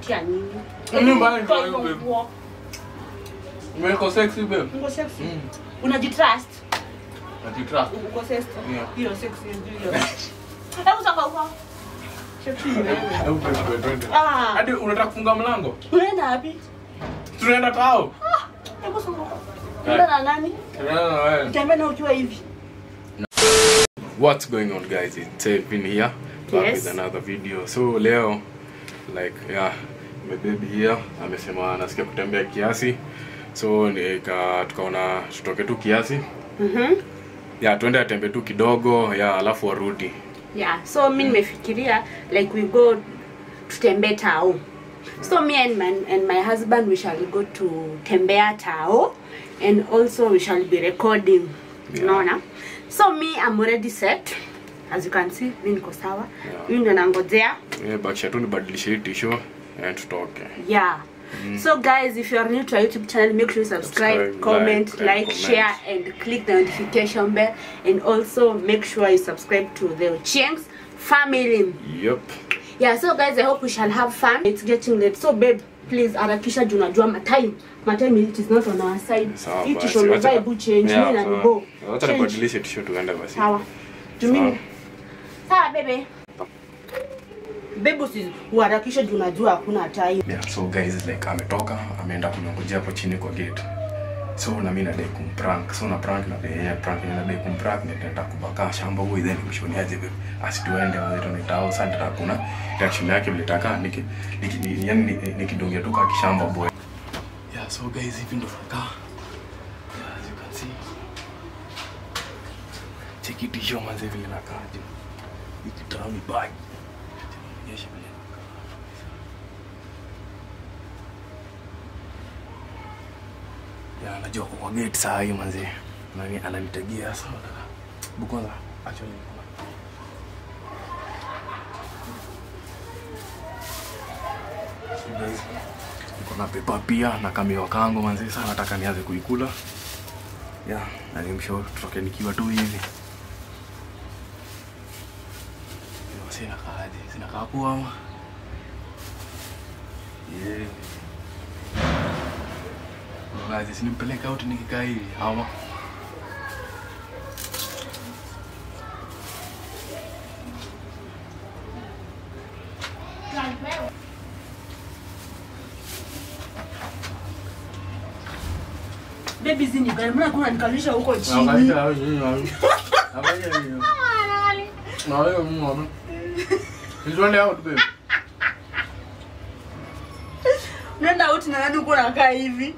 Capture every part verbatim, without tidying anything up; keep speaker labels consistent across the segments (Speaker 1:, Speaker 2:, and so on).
Speaker 1: unanipatia nini?
Speaker 2: Mimi mbaya ndio. Umeko sexy babe.
Speaker 1: Uko sexy. Unajitrust?
Speaker 2: Najitrust.
Speaker 1: Uko sexy. Hiyo sexy ndio. Hebu saka uko. Sexy wewe.
Speaker 2: Hebu twende.
Speaker 1: Ah.
Speaker 2: Hadi unataka kufunga mlango?
Speaker 1: Unaenda wapi?
Speaker 2: Tunaenda tao.
Speaker 1: Hebu saka uko. Unaenda na nani?
Speaker 2: Tunaenda na wewe.
Speaker 1: Tembea na ukiwa hivi.
Speaker 2: What's going on, guys? It's Evin here, back
Speaker 1: yes.
Speaker 2: with another video. So leo, like, yeah, my baby here amesema anasikia kutembea kiasi, so nika tukaona tutoke tu kiasi.
Speaker 1: Mhm.
Speaker 2: Yeah, tuende atembe tu kidogo, yeah, alafu warudi.
Speaker 1: Yeah, so mimi nimefikiria like we go tutembee Tao. So me and my and my husband we shall go to Tembea Tao, and also we shall be recording.
Speaker 2: Yeah.
Speaker 1: Unaona? So me I'm already set. As you can see, mimi niko sawa. Mimi ndo nangojea.
Speaker 2: Yeah, bakisha tu nibadilishe hii t-shirt and tutoke.
Speaker 1: Yeah. Mm. So guys, if you are new to our YouTube channel, make sure you subscribe, subscribe comment, like, like comment. Share, and click the notification bell. And also make sure you subscribe to the Ochieng's family.
Speaker 2: Yep.
Speaker 1: Yeah, so guys, I hope we shall have fun. It's getting late. So babe, please harakisha juu najua my time. My time it is not on our side. It is on the vibe change.
Speaker 2: Yeah,
Speaker 1: me and go.
Speaker 2: Wacha nibadilishe t-shirt tuende basi.
Speaker 1: Sawa. Jumini. Sawa bebe. Bebe si uharakisha juu najua hakuna time.
Speaker 2: Yeah, so guys, like ametoka, ameenda kunongojea hapo chini kwa gate. So na mimi nadai kumprank. So na prank na yeye prank na nadai kumprank, nitaenda kubaka shamba huko then mshoniaje babe. Asituende wao ni tao sana takuna. Reaction yake mlitaka niki niki yani nikidongia tu kwa kishamba boy. Yeah, so guys, hivi ndo tunakaa. Yeah, as you can see. Check it hiyo manze vile nakaa je. Hiki tao ni bag. Yes, vile. Ya najua kwa gate saa hiyo manze. Nani ananitagia sawa dada. Bukonza acha ni. Guys, niko na pepa pia na kamiwa kango manze, sana nataka nianze kuikula. Yeah, na nimsho tutoke nikiwa tu hivi. Yo sina kaje, sina kapoa ama. Yeah. Ngazi sinimpeleka out nikikaa hivi ama.
Speaker 1: Baby zini gani mbona kuna nikalisha huko chini?
Speaker 2: Angalia hapo yeye hapo. Angalia hiyo. Na wewe mama. Ndio out babe.
Speaker 1: Nenda out na nani uko nakaa hivi?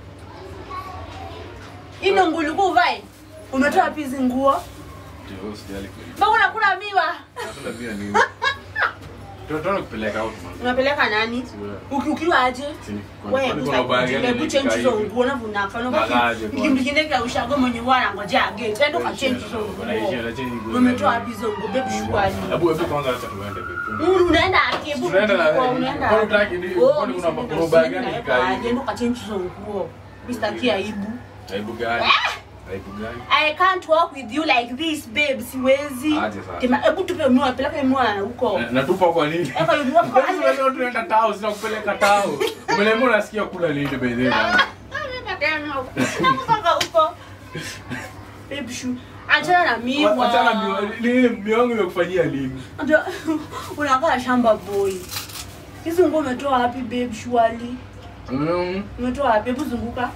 Speaker 1: Ino nguo ulikuwa uvae? Umetoa wapi hizo nguo?
Speaker 2: Ndio sijali kweli.
Speaker 1: Mbona unakula miwa?
Speaker 2: Nakula miwa nini? Tunataka kupeleka out man.
Speaker 1: Unapeleka nani? Ukiwa aje? Wewe hebu change hizo nguo na vunaka. Nikimkineka ushago mwenye wana ngoja gate. Endo ka change hizo nguo. Umetoa wapi hizo nguo baby shukwani?
Speaker 2: Hebu hebu kwanza acha tuende baby.
Speaker 1: Unaenda aje? Hebu unaenda.
Speaker 2: Kwa utaki ni kwani kuna makoro bag gani kai?
Speaker 1: Endo ka change hizo nguo. Mistaki aibu.
Speaker 2: Aibu gani? Aibu gani?
Speaker 1: I can't walk with you like this babe, siwezi.
Speaker 2: Aje sasa.
Speaker 1: Kema hebu tupe mwa peleka mwa na huko.
Speaker 2: Natupa kwa nini?
Speaker 1: Eka mwa kwa
Speaker 2: nini? Wewe tunaenda tao, sina kupeleka tao. Umelemwa unasikia kula nini by the way?
Speaker 1: Mimi tena nakupanga huko. Babe shu. Achana na mimi.
Speaker 2: Achana na mimi. Miongo imekufanyia nini?
Speaker 1: Unakaa shamba boy. Hizo nguo umetoa wapi babe shwali?
Speaker 2: Mm.
Speaker 1: Umetoa wapi? Hebu zunguka.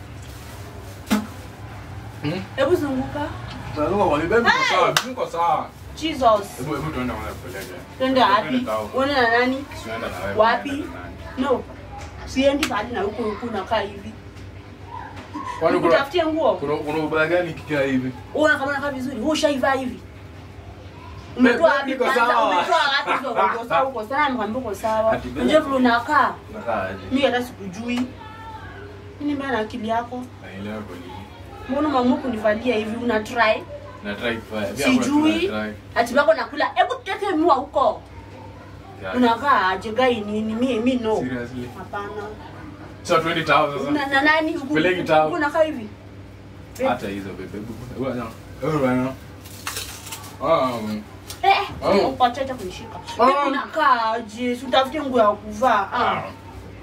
Speaker 2: Hmm?
Speaker 1: Hebu zunguka.
Speaker 2: Zunguka wali babe kwa sawa, niko sawa.
Speaker 1: Jesus.
Speaker 2: Hebu hebu tuende mwana kupeleka.
Speaker 1: Twende wapi? Uone na nani?
Speaker 2: Tuende na wewe.
Speaker 1: Wapi? No. Siendi pale na huko huko nakaa hivi.
Speaker 2: Kwani
Speaker 1: ukitafutia nguo?
Speaker 2: Kuna kuna ubaya gani kikaa hivi?
Speaker 1: Unaona kama nakaa vizuri. Wewe ushaiva hivi. Umetoa wapi kwanza? Umetoa wapi hizo nguo? Sawa uko sawa, nikwambia uko sawa. Nje vile unakaa.
Speaker 2: Unakaa aje?
Speaker 1: Mimi hata sikujui. Nini mbaya na akili yako?
Speaker 2: Naelewa kwa nini.
Speaker 1: Mbona mama kunivalia hivi una try?
Speaker 2: Na try kufanya.
Speaker 1: Sijui. Ati bako nakula. Hebu tuteke mua huko. Unakaa aje gai nini? Mimi mimi no.
Speaker 2: Seriously?
Speaker 1: Hapana.
Speaker 2: So twenty thousand sasa.
Speaker 1: Na nani huko?
Speaker 2: Peleki tao.
Speaker 1: Unakaa hivi.
Speaker 2: Hata hizo bebe. Wewe na. Wewe na. Ah.
Speaker 1: Eh, upateta kunishika. Unakaa aje? Usitafute nguo ya kuvaa. Ah.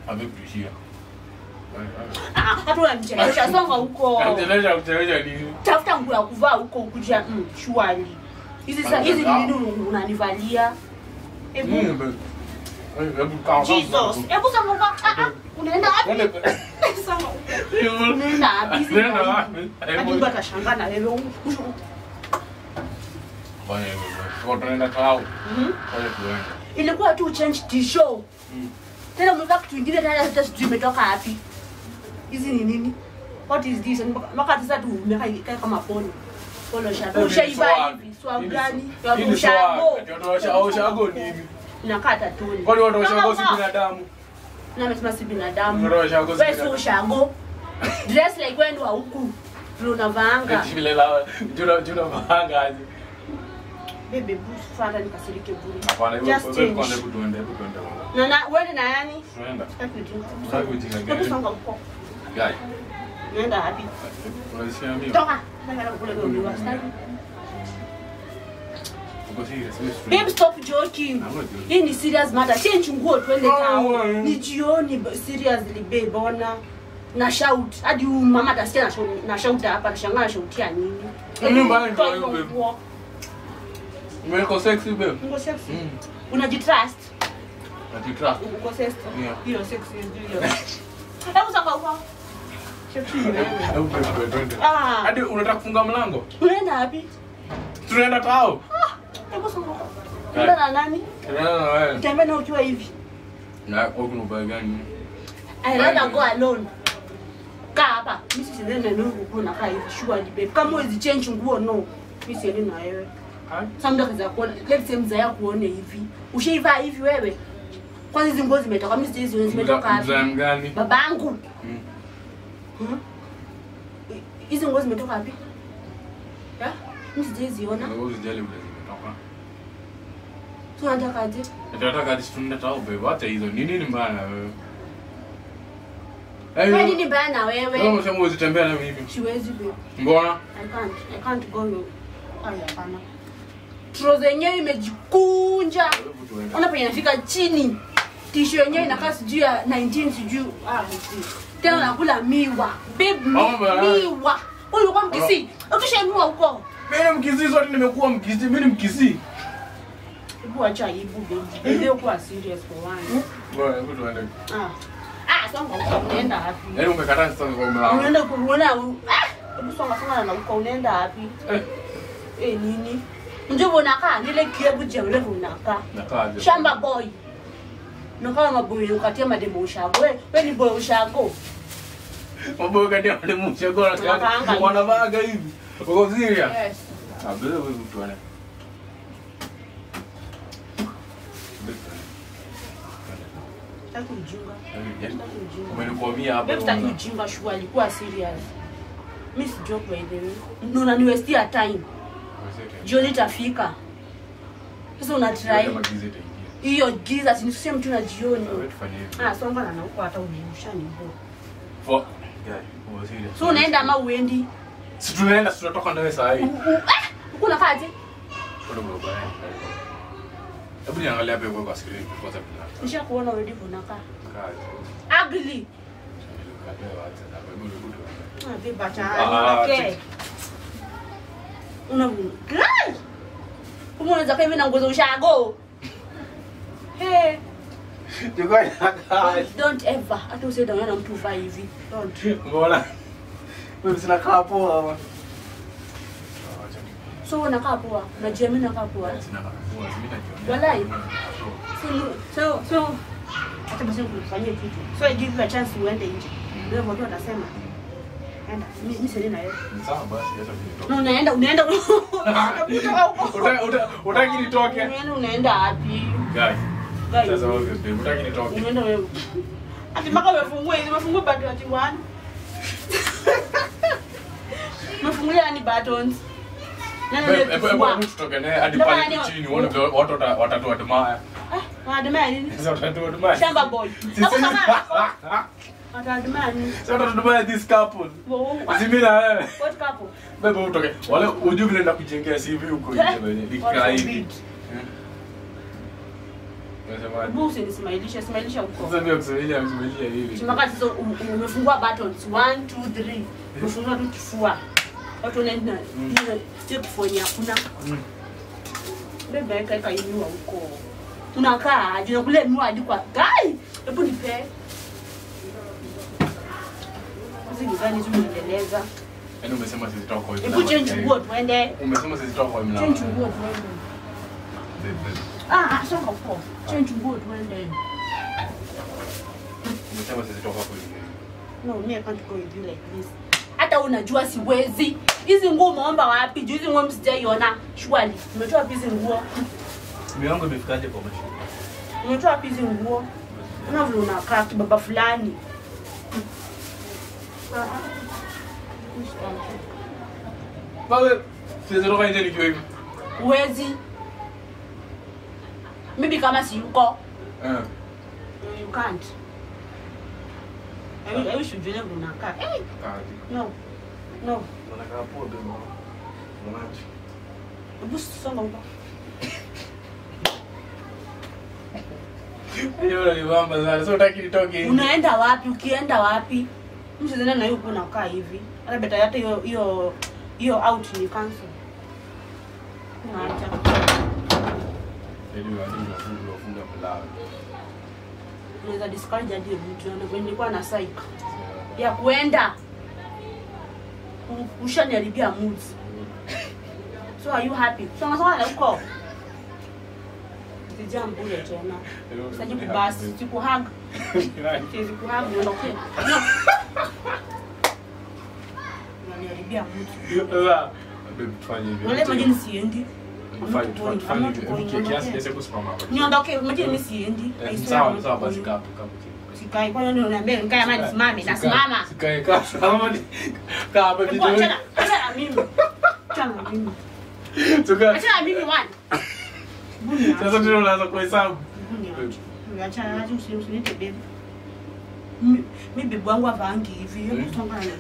Speaker 2: Ameprishia.
Speaker 1: Ah, hata unamchelewesha songa huko.
Speaker 2: Anachelewesha kuchelewesha nini?
Speaker 1: Tafuta nguo ya kuvaa huko ukuja mm, shwari. Hizi sasa hizi ni nini unanivalia? Hebu
Speaker 2: Hebu kaa.
Speaker 1: Jesus. Hebu songa. Ah ah. Unaenda wapi? Songa. Unaenda wapi?
Speaker 2: Unaenda wapi?
Speaker 1: Hadi bata shanga na wewe.
Speaker 2: Bwana wewe. Kwa tunaenda kwao.
Speaker 1: Mhm.
Speaker 2: Kwa tuende.
Speaker 1: Ilikuwa tu change t-shirt. Mm. Tena mlikuwa kitu kingine tena hata sijui imetoka wapi. Hizi ni nini? What is this? Mpaka sasa tu umeka kama polo. Polo shaka. Ushaiba hivi. Swag gani? Ya ushago.
Speaker 2: Ndio ushago nini?
Speaker 1: Inakata tu.
Speaker 2: Kwani watu ushago si binadamu?
Speaker 1: Na msema si binadamu.
Speaker 2: Ndio ushago.
Speaker 1: Wewe si ushago. Dress like wewe ndo huku. Ndio unavaanga.
Speaker 2: Vile la juna juna vaanga aje.
Speaker 1: Bebe busu fata nikasirike bure.
Speaker 2: Hapana, wewe wewe kwenda kutuende kutuende.
Speaker 1: Na na wewe na nani?
Speaker 2: Tunaenda.
Speaker 1: Sasa kujinga gani? Hebu songa huko.
Speaker 2: Gai.
Speaker 1: Nenda wapi?
Speaker 2: Unasiambia.
Speaker 1: Toka. Nataka kule kwa biwa stadi.
Speaker 2: Uko serious?
Speaker 1: Babe, stop joking. Hii ni serious matter. Change nguo twende tao. Ni jioni seriously babe, ona. Na shout. Hadi mama atasikia na shout na shout hapa, nashangaa shout ya nini?
Speaker 2: Mimi mbaya ndio babe. Umeko sexy babe.
Speaker 1: Uko sexy. Unajitrust.
Speaker 2: Unajitrust.
Speaker 1: Uko sexy. Hiyo sexy ndio. Hebu saka huko.
Speaker 2: Hebu twende.
Speaker 1: Ah.
Speaker 2: Hadi unataka kufunga mlango?
Speaker 1: Unaenda wapi?
Speaker 2: Tunaenda tao.
Speaker 1: Hebu saka huko. Unaenda na nani?
Speaker 2: Tunaenda na wewe.
Speaker 1: Tembea na ukiwa hivi.
Speaker 2: Na uko mbaya gani?
Speaker 1: I rather go alone. Kaa hapa. Mimi siende na wewe uko na kaa hivi. Sure babe. Kama uwezi change nguo no. Mimi siende na wewe. Samda kaza kuona. Let's say mzaya kuone hivi. Ushaivaa hivi wewe? Kwanza hizo nguo zimetoka. Mimi hizo zimetoka wapi?
Speaker 2: Mzaya gani?
Speaker 1: Babangu. Mhm. Hizo nguo zimetoka wapi? Eh? Mimi sijaziona.
Speaker 2: Nguo zijali vile zimetoka.
Speaker 1: Tu unataka aje?
Speaker 2: Nataka hadi tunaenda tao babe. Hata hizo nini ni mbaya na wewe?
Speaker 1: Wewe nini mbaya na wewe?
Speaker 2: Wewe unasema uwezi tembea na mimi.
Speaker 1: Siwezi babe.
Speaker 2: Mbona?
Speaker 1: I can't. I can't go no. Aya hapana. Trouser yenyewe imejikunja. Ona penye inafika chini. T-shirt yenyewe inakaa sijui ya nineteen sijui. Ah, sijui. Tena nakula miwa. Babe, miwa. Wewe uko mkisi. Ukishaimua huko.
Speaker 2: Mimi mkisi zote nimekuwa mkisi. Mimi ni mkisi.
Speaker 1: Hebu acha aibu baby. Leo kwa serious for one.
Speaker 2: Bora hebu tuende.
Speaker 1: Ah. Ah, songa huko unaenda wapi?
Speaker 2: Yaani umekataa sasa kwa mlango.
Speaker 1: Unaenda kuona. Ah, hebu songa songa na huko unaenda wapi?
Speaker 2: Eh.
Speaker 1: Eh nini? Ndio unakaa nile kiebu je ule unakaa.
Speaker 2: Nakaa.
Speaker 1: Shamba boy. Nakaa maboy ukatia mademo ushago. Wewe wewe ni boy ushago.
Speaker 2: Maboy ukatia mademo ushago na wanavaga hivi. Uko serious?
Speaker 1: Yes.
Speaker 2: Ah, bila wewe tuone.
Speaker 1: Taki ujinga.
Speaker 2: Umenikwamia hapa.
Speaker 1: Wewe taki ujinga shua alikuwa serious. Miss joke by the way. No na niwestia time. Jioni itafika. Sasa una try. Hiyo giza si niseme mtu na jioni. Ah, songa na huko hata uniushani mbo.
Speaker 2: For guy, was serious.
Speaker 1: So unaenda ama uendi?
Speaker 2: Si tunaenda si tunatoka ndio saa hii.
Speaker 1: Ah, uko na kaje?
Speaker 2: Kwa ndio baba. Hebu niangalia hapo kwa screen kwa sababu.
Speaker 1: Nishakuona already unakaa.
Speaker 2: Kazi.
Speaker 1: Ugly. Ah, beba cha.
Speaker 2: Ah,
Speaker 1: Okay. Una guy. Unaweza kama na ngozo ushago. Hey.
Speaker 2: You guys are
Speaker 1: Don't ever. Hata usije na mtu vaa hivi. Don't.
Speaker 2: Mbona? Wewe sina kaa poa hapa.
Speaker 1: So unakaa poa. Na Jamie nakaa poa.
Speaker 2: Sina kaa poa, mimi najiona.
Speaker 1: Walai. So so hata basi kufanyia kitu. So I give you a chance uende nje. Ndio watu watasema. Enda. Mimi sasa na yeye.
Speaker 2: Sawa basi, acha nitoke.
Speaker 1: No, unaenda unaenda.
Speaker 2: Uta utaki nitoke.
Speaker 1: Unaenda unaenda wapi?
Speaker 2: Guys.
Speaker 1: Guys.
Speaker 2: Sasa wewe utaki nitoke.
Speaker 1: Unaenda wewe. Ati mpaka wefungue hizo mafungue bado ati one. Mafungulia ni buttons.
Speaker 2: Nani ndio tutoke naye hadi pale chini uone watu watatu watumaya.
Speaker 1: Ah, watumaya nini?
Speaker 2: Sasa watatu watumaya.
Speaker 1: Shamba boy. Hapo sasa. Watumaya nini?
Speaker 2: Sasa watumaya this couple. Zimina wewe.
Speaker 1: What couple?
Speaker 2: Bebe utoke. Wale ujue vile ndakujengea C V huko nje bwana. Nikaa hivi. Unasema
Speaker 1: Hebu usinismailisha, smailisha huko.
Speaker 2: sasa ndio kusaidia msaidia hivi.
Speaker 1: Chimaka hizo umefungua buttons one two three. Umefungua tu kifua. Watu wanaenda sio kufanya hakuna. Bebe kaika inua huko. Unakaa aje kule nua hadi kwa gai. Hebu nipe. Hizi ni gani tunaendeleza?
Speaker 2: Yaani umesema sisi toka kwa hivi.
Speaker 1: Hebu change nguo tuende.
Speaker 2: Umesema sisi toka kwa hivi.
Speaker 1: Change nguo tuende. Ah, songa huko. Change nguo tuende.
Speaker 2: Umesema sisi toka kwa hivi.
Speaker 1: No, me I can't go with you like this. Hata unajua siwezi. Hizi nguo umeomba wapi? Juu hizi nguo msijaiona. Shwali. Umetoa wapi hizi nguo?
Speaker 2: Mimi yangu imefikaje kwa mashine?
Speaker 1: Umetoa wapi hizi nguo? Una vile unakaa kibaba fulani.
Speaker 2: Wewe sisi toka nje nikiwa hivi.
Speaker 1: Uwezi. Maybe kama si yuko.
Speaker 2: Eh.
Speaker 1: You can't. I wish, I wish you didn't go naka. Hey. No. No.
Speaker 2: Unakaa poa bema. Unaje?
Speaker 1: Hebu songa huko.
Speaker 2: Hiyo ni mambo sana. Sio utaki nitoke.
Speaker 1: Unaenda wapi? Ukienda wapi? Msizana na yuko nakaa hivi. Hata beta hata hiyo hiyo hiyo out ni cancel. Unaacha.
Speaker 2: Ndio walimu wafunga wafunga mlango.
Speaker 1: Unaweza discourage hadi mtu na nilikuwa na psych. Ya kuenda. Ushaniharibia moods. So are you happy? So unasema na uko. Sijambo ile tena. Sasa kubasi, sikuhug. Siwezi kuhug niondoke. Unaniharibia moods.
Speaker 2: Sasa babe tufanye hivi.
Speaker 1: Wale majini siendi.
Speaker 2: Tufanye tufanye hivi. Kiasi kiasi kusimama hapo.
Speaker 1: Niondoke, majini mimi siendi.
Speaker 2: Sawa sawa basi kaa hapo kaa.
Speaker 1: Sikai kwa nini unaniambia nikae ama nisimame? Nasimama.
Speaker 2: Sikai kaa kama ni kaa hapa video.
Speaker 1: Acha acha mimi. Acha mimi.
Speaker 2: Tuka.
Speaker 1: Acha mimi one.
Speaker 2: Sasa ndio unaanza kuhesabu.
Speaker 1: Acha acha usinite baby. Mimi bibi wangu avangi hivi. Hebu songa na.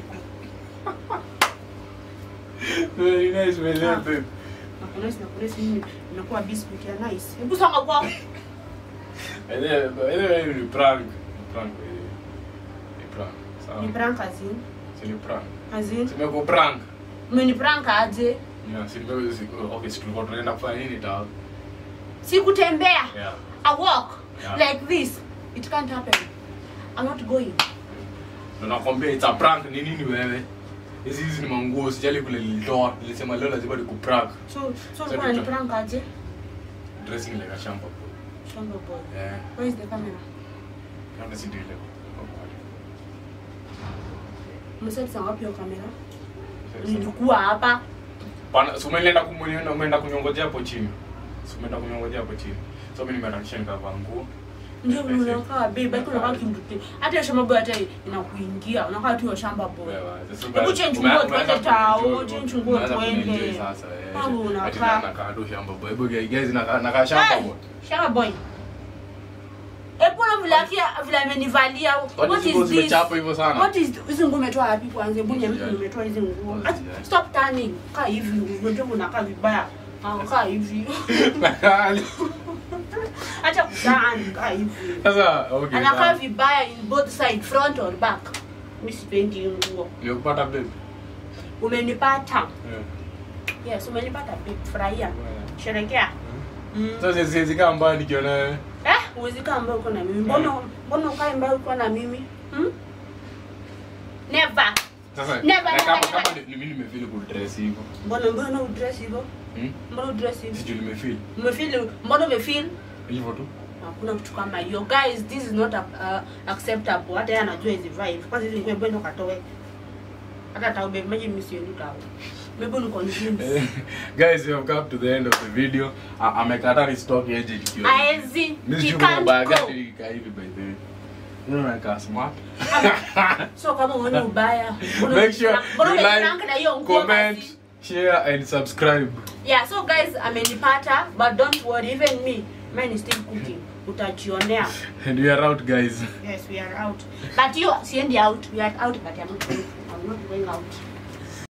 Speaker 2: Very nice my love babe.
Speaker 1: Nakulesi nakulesi mimi nimekuwa biscuit ya nice. Hebu songa kwa.
Speaker 2: Ele ele ni prank. Prank. Ni prank. Sawa.
Speaker 1: Ni prank azin.
Speaker 2: Si ni prank.
Speaker 1: Azin.
Speaker 2: Simeko prank.
Speaker 1: Mimi ni prank aje?
Speaker 2: Yeah, si nimeko okay, tulikuwa tunaenda kufanya nini tao?
Speaker 1: Si kutembea.
Speaker 2: Yeah.
Speaker 1: A walk
Speaker 2: Yeah.
Speaker 1: like this. It can't happen. I'm not going.
Speaker 2: Nakwambia it's a prank ni nini wewe? Hizi hizi ni manguo sijali kule nilitoa. Nilisema leo lazima nikuprank.
Speaker 1: So so kwa ni prank aje?
Speaker 2: Dressing like a shampoo.
Speaker 1: Shampoo boy.
Speaker 2: Yeah.
Speaker 1: Where is the camera?
Speaker 2: Kama si ndio ile.
Speaker 1: Mseti wapi hiyo kamera? Nilikuwa hapa.
Speaker 2: Bana, so umeenda kumuona umeenda kunyongojea hapo chini. So umeenda kunyongojea hapo chini. So mimi nimerakisha nikavaa nguo.
Speaker 1: Ndio unakaa babe, bado unakaa kimtuti. Hata shamba boy hata inakuingia. Unakaa tu shamba boy. Hebu change nguo tuende tao, change nguo tuende.
Speaker 2: Sasa eh.
Speaker 1: Hapo unakaa.
Speaker 2: Nakaa tu shamba boy. Hebu guys nakaa nakaa shamba boy.
Speaker 1: Shamba boy. Hebu na vile akia vile amenivalia. What is this?
Speaker 2: Chapo hivyo sana.
Speaker 1: What is hizi nguo umetoa wapi kwanza? Hebu niambie umetoa hizi nguo. Stop turning. Kaa hivi, unajua unakaa vibaya. Kaa hivi. Acha kudani kaa hivi.
Speaker 2: Sasa okay.
Speaker 1: Anakaa vibaya in both side, front or back. Mimi sipendi nguo.
Speaker 2: Nimekupata babe.
Speaker 1: Umenipata.
Speaker 2: Yeah.
Speaker 1: Yes, umenipata babe. Furahia. Sherekea.
Speaker 2: Mm. Sasa siwezi kaa mbaya nikiona wewe.
Speaker 1: Eh, uwezi kaa mbaya uko na mimi. Mbona mbona ukae mbaya uko na mimi? Hmm? Never.
Speaker 2: Sasa
Speaker 1: Never,
Speaker 2: na
Speaker 1: never,
Speaker 2: kama
Speaker 1: never.
Speaker 2: kama mimi nimefeel ku dress hivyo.
Speaker 1: Mbona mbona u dress hivyo?
Speaker 2: Hmm?
Speaker 1: Mbona u dress hivyo?
Speaker 2: Sijui nimefeel.
Speaker 1: Umefeel mbona umefeel?
Speaker 2: Hivyo tu.
Speaker 1: Hakuna kitu kama hiyo. Guys, this is not uh, acceptable. Hata yeye anajua hizi vibe. Kwanza hizi nguo bado katoe. Hata taube maji mimi sioni tao. Maybe ni confused.
Speaker 2: Guys, we have come to the end of the video. Amekata ni stock edge ikiwa.
Speaker 1: Aezi.
Speaker 2: Mimi
Speaker 1: You can't go.
Speaker 2: hivi by the way. You know like smart.
Speaker 1: So kama uone ubaya.
Speaker 2: Make sure you like,
Speaker 1: comment,
Speaker 2: comment, share and subscribe.
Speaker 1: Yeah, so guys, amenipata, but don't worry, even me, mine is still cooking. Utajionea.
Speaker 2: And we are out, guys.
Speaker 1: Yes, we are out. But you, siendi out. We are out, but I'm not going, I'm not going out.